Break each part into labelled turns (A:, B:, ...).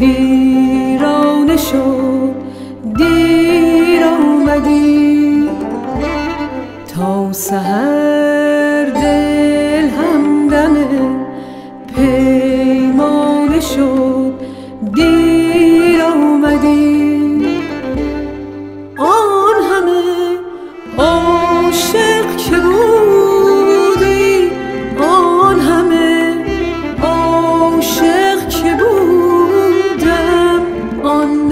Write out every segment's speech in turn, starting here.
A: ویرانه شد دیر آمدی تا سحر دل همدم پیمانه شد دیر آمدی آن همه عاشق که بودی آن همه عاشق که بودم آن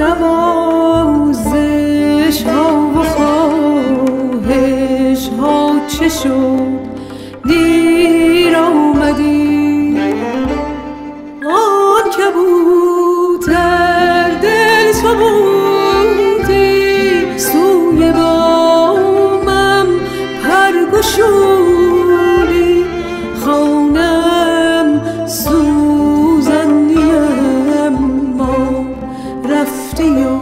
A: نوازش ها و خواهش ها چه شد دیر آمدی آن کبوتر دل تو بودی سوی بامم پرگشودی خانم سوزندیم ما رفتی و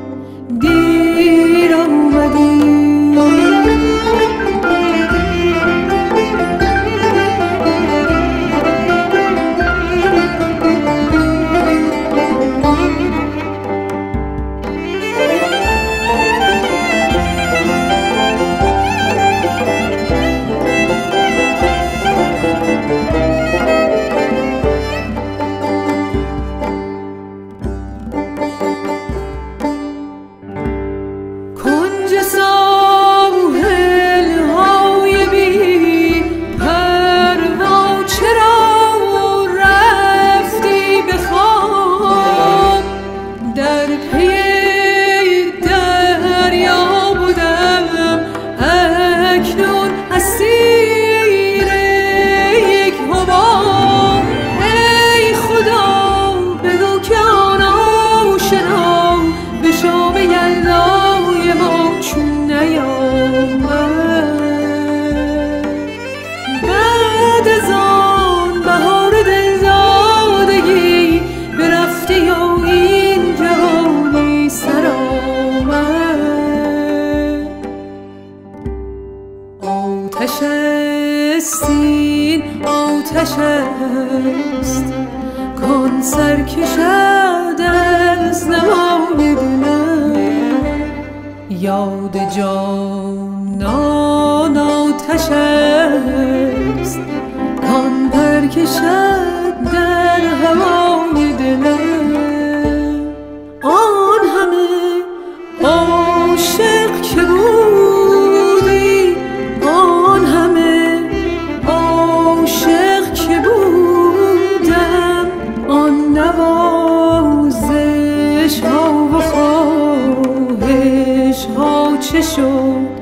A: دیر آمدی آتش است کن سرکشد از نمای دلم یاد جانان آتش است کن پرکشد در هوای دلم آن همه عاشق که بودی آن همه عاشق که بودم آن نوازش ها و خواهش ها چه شد